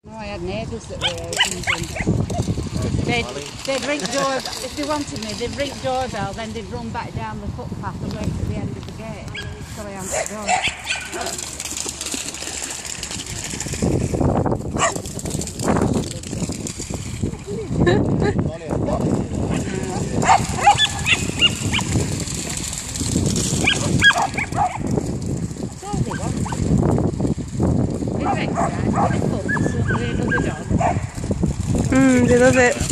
No, I had neighbours that were they'd ring door, if they wanted me, they'd ring doorbell, then they'd run back down the footpath and wait at the end of the gate. So I answered the door. That's all they want. They love it. They love it.